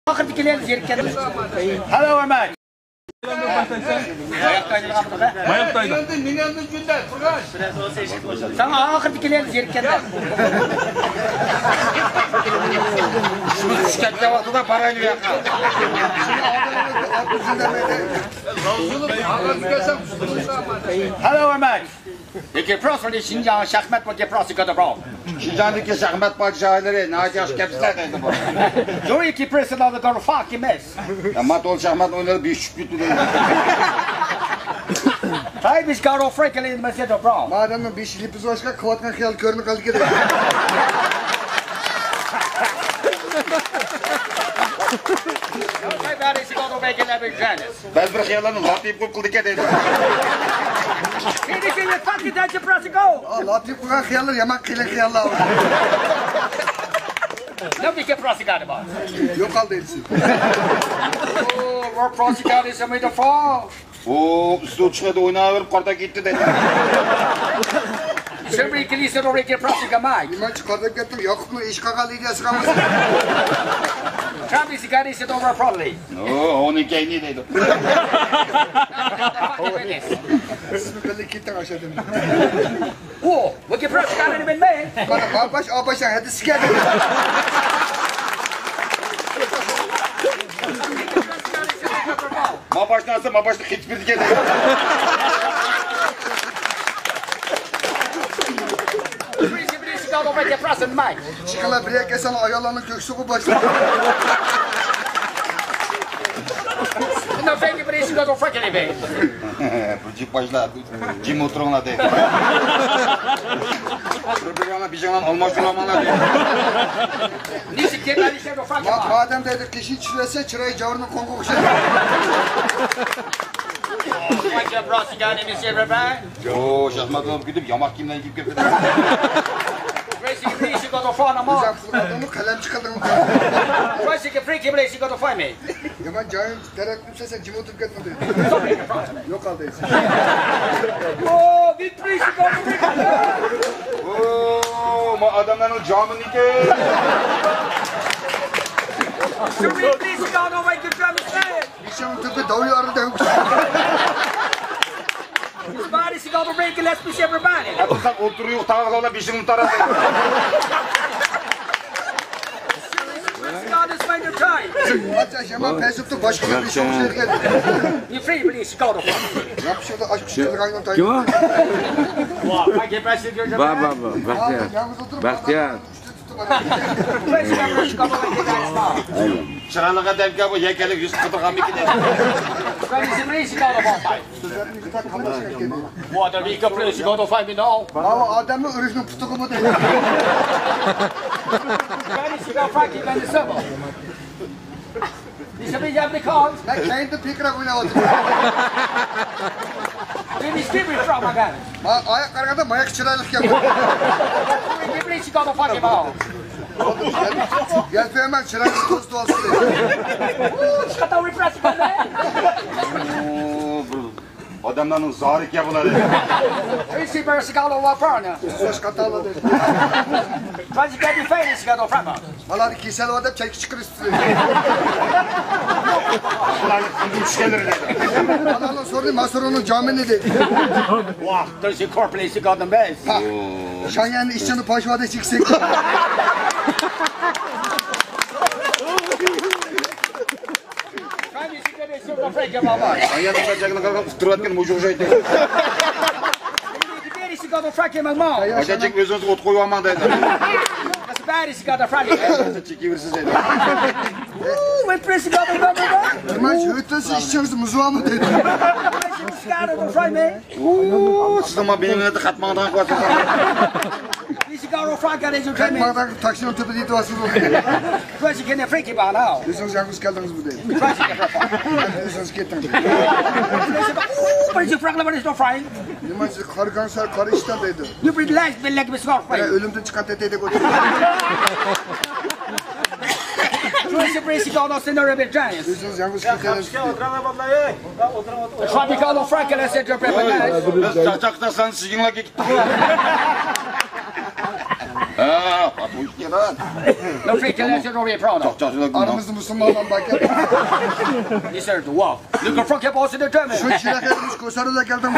Ahırdakiler zirken. Hello mate. Mayoqdaydı. Sana ahırdakiler zirken. Şunu düşketli vaxtıda parayla yakar. Hello mate. Peki prosperli Şinjan şahmat bu prosi kadar bro. Şinjan'daki şahmat padişahları Naci Aşkepsizler dedi bu. Joey ki president of the fucking mess. Ama tol şahmat oynadı bir şükrütü dedi. Hay biz karo frekeli mesela bro. Madem bir şili pizojka kıvatkan khiyal körünü kaldı ki. Biz bir xiyallarını latif ko'p qildik dedi. Seni seni fucking dance prosi go. Latif ko'gan xiyallar yaman qiyin xiyallar. Ne bir prosi galiba. Yok aldı hepsi. Oh, prosi galiba mıydı fall. O üstü çıkıdı oynaverip qarta gitti dedi. Şimdi kilise oraya prosi gamay. Liman çıkardık gittim. Yakup'un iş kakalıydı ya sıkamazsın. Travis sigara se over probably. Oo, onun keyni dedi. İsmi belli kitten aşağıda. Oh, what you prosi galiba ben me? Bana abaş hadi siker dedi. Ma başlarsa ma başlık hiçbir dike dedi. Çıkala bir kesen ayağlarını köksü bu başladı. No thank you for go freaking be. Cip başladı. Cim oturuna dedi. Programa bir zaman almışlamalar dedi. Nisi kendi şey go freaking. Madem dedi kişi çilese çırayı cavrını kongu kuşu. What you prosi galiba se everybody? Oo, şahmat gidip yamak kimden gidip gitti. Racing go to find them all. Güzel fırladığımı kalem çıkardım. Racing freaking place go to find me. Yaman cahil teraklimse sen cim oturup gitmedi. Yok aldı hepsi. Oh, bir place go to freaking. Oo, ma adamların camı nike. Sürü place go to make the drum stand. Bir şey oturup davul arada yok. Somebody go to break let's push everybody. Atısak oturuyor tağlarla bir şeyin tarafı. God is find your time. Hatta Yaman Pesup'ta başka bir şey geldi. You free please go to. Yapışırdı açmış geldi kaynan tayı. Kim o? Wow, I get back to your Baba, Bahtiyar. Yalnız oturup Bahtiyar. Çıralığa devke bu yekelik yüz kıtırgan bir gidin. What we go place go to find me now. Ama adamın ırışını putuku mu dedi. Ben kendi pikra bile oturuyorum. Ayak kargada mayak çıraylık yapıyor. Gel hemen çıraylık tostu olsun dedi. Adamların zarık yapıları. Söz katalı dedi. Vallahi kisel adam çay çıkır üstüne. Müşkeleri dedi. Adamın sordu Masurun'un camini dedi. Wow, there's a car place you got the best. Şanyan'ın işçini paşvada çıksın. Yanımda cagını kalkıp ıstırvatken mucuk şeydi. Acacık özünüz ot koyu aman dedi. Çeki versiz dedi. Tırmaç hüttesi işçiniz muzuğa mı dedi. Siz ama benim önüne katmandan koyasın. Katmandan taksinin tüpü değil duasız oldu. Yüzünüz yalnız geldiniz bu değil. Yüzünüz gittiniz. Yılmaz karı kanser karı işten dedi. Ölümden çıkan teteye de götürdü. Yüzünüz yalnız gittiniz. Fabricado Frank and I said you're prepared. Çakçakta sen sizinle gittin. Ha, patlayıp gelen. No freaking let's go be proud. Çok çarşıda günah. Aramızda Müslümanlar bakıyor. He said to walk. Look at fuck up also the German. Şu şirak etmiş koşarı da geldim.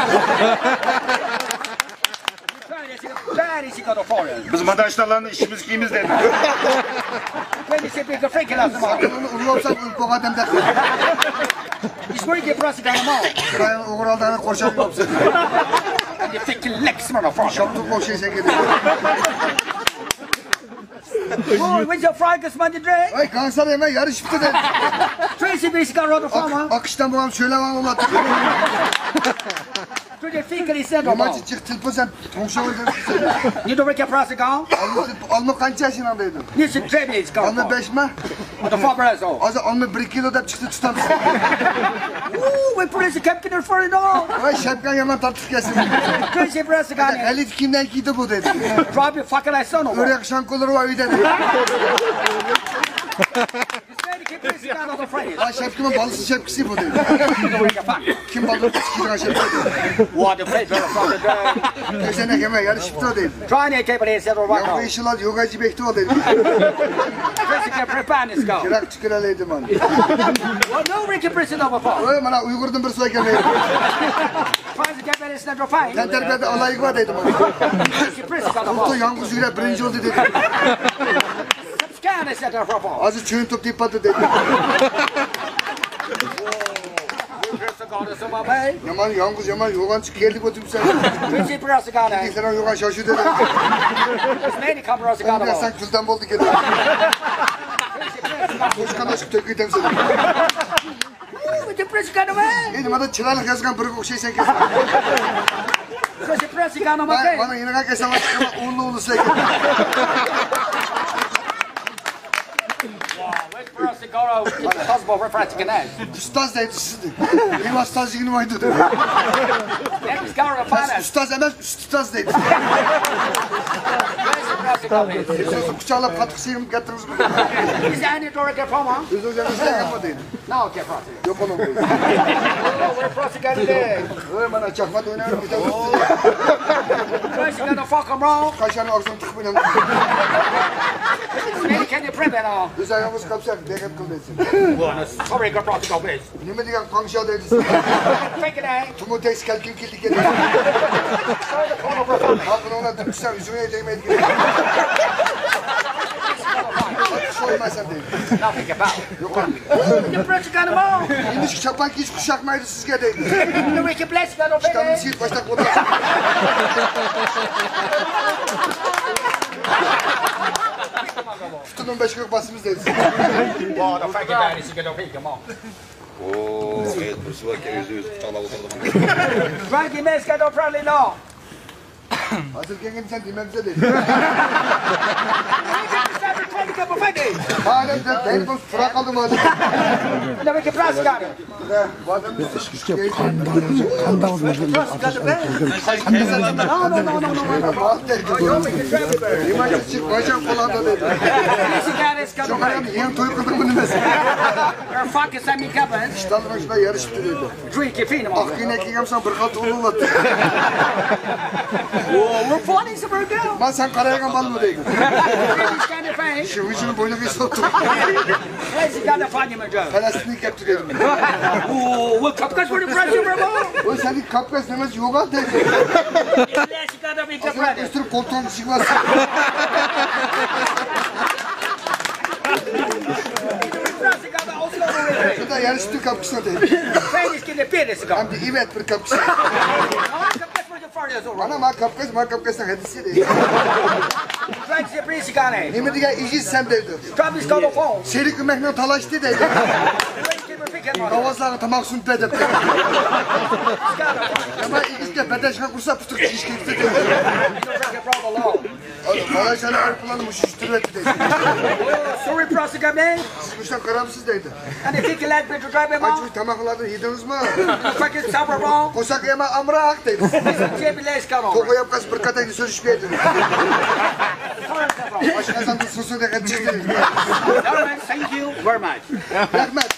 Där är sikkert och faren. Bizim arkadaşlarla işimiz kiyimiz dedi. Men det ser bigger freaking out som han. Onu uğurlarsak ülke adem de. He's going to get pressed down the mall. Buraya uğurlardan koşar yoksa. And you freaking legs man of faren. Şaptı koşuysa gidiyor. Oh, where's your fracas man to drink? Ay kanser yeme yarış bitti de. Tracy basically got the farmer. Akıştan babam söylemem ona. To the fika he said about. Maçı çık tilpo sen tonşa oydun. You don't get pressed down? Alma kaç yaşındaydın? You should trade it. Alma 5 mi? What the fuck is all? Az alma 1 kilo da çıktı tutan. Ooh, we put the captain for it all. Ay şapkan yaman tartışık kesin. Tracy pressed down. Halit kimden giydi bu dedi. Drop your fucking ass on over. Örek şankoları var dedi. Ay şapkımın balısı şapkısı bu dedi. Kim balık çıkıyor şapkı dedi. What the play better from the day. Gözene keme yarış bitti o dedi. Try and table is settle right Ya bu now. işler yogacı bekti o dedi. Tracy can prepare this go. Kirak çıkıralıydı man. Well, no Ricky prison over for. Öyle bana Uygur'dan bir soy gelmeyi. Try to get better snap your fine. Ben terbiyede alayık var dedi man. Tracy prison got the Bu ball. yalnız yürek birinci oldu dedi. Scan is set for ball. Azı çöyün top deyip patladı dedi. Yaman yalnız yaman yogan çık geldik oturduk sen. Tracy prison got it. Sen yogan şaşı dedi. Many cameras got the Ya ball. sen külden boldu geldi. Koşkan aşk töküyü temsil dedi. With the prison got away. Dedim adam çıralık yazgan bir kok şey sen kesin. Tracy prison got away. Bana yine kalk esen açık ama uğurlu uğurlu sürekli. Prison got out. Possible for practicing that. Ustaz dedi sizdi. Benim ustaz yığınım oydu dedi. Next got to find us. Ustaz emez ustaz dedi. Tracy prison got it. Sözü kucağla patık sıyırıp getiririz bu. Is there any door get from him? Biz hocam izle yapma dedi. No, get prison. Yok onun dedi. Oh, we're prison got it there. Öyle bana çakma da oynarım bir de. Tracy got to fuck him wrong. Kaşanı ağzını tıkıp oynarım. Maybe can you prevent all? Biz ayağımız kapsak deket kıl desin. Sorry, got brought to go bitch. Nime diyen pangşa dedi. Take it out. Tumu teks kelkin kildik dedi. Halkın ona dıkışsan yüzüne değmedi gibi. Soymazsan dedi. Nothing about it. Yok lan. The prison got him all. İnmiş çapan ki hiç kuşakmaydı siz gedeydi. The wicked bless got him Kitabını baby. sil başta kodlasın. Tutunun 5 kök basımız dedi. Wow, the fucking bad is get over come on. Oo, evet burası var ki yüzü kucağına oturdum. Frankie Mess got no probably no. Hazır gengin sen dimemize dedi. Madem de beni bu fırak aldım hadi. The wicked bless got him. İmajı çık bacak falan da dedi. This guy is got Çok away. ayağını yiyen toyu kırdık bunu mesela. Your fucking send me cabin. İştahın başına yarıştı dedi. Drink your feet, man. Akın ekin yapsan bir kaltı ulullattı. Oh, we're funny, so we're good. Lan sen karayakan bal mı değil? He's kind of fine. Şu vücudun boynu bir soktu. Where's he got the funny, my job? Palestinlik yaptı dedim. Oh, we'll come because we're the pressure, Ramon. O senin kapkas demez yoga dedi. Unless you got to be the Hazır pressure. üstünü koltuğun çıkmazsın. Şurada yarıştı kapkısına dedi. Finish get the business going. Hem de evet bir kapkısı. Bana ma kapkasına hadisi dedi. Thanks the priest got it. Nime diye işi sen dedi. Drop his call phone. Seri kümekle talaştı dedi. Kavazlarını tamak sun dedi. Ama işte bedeşka kursa pütür şiş gitti dedi. Kalaşanı arpılanı müşüştürü etti dedi. Sorry, Prosecco man. Sıkmıştan karamsız dedi. And if you can let me to drive him on, Acı tamaklarını yediniz mi? fucking sour wrong. Kosak yeme amra ak dedi. Jimmy, let's go on. Koku yapkas bir kataydı söz işbeye dedi. Başkazan da sosu da kaçırdı dedi. Thank you very much. Rahmet.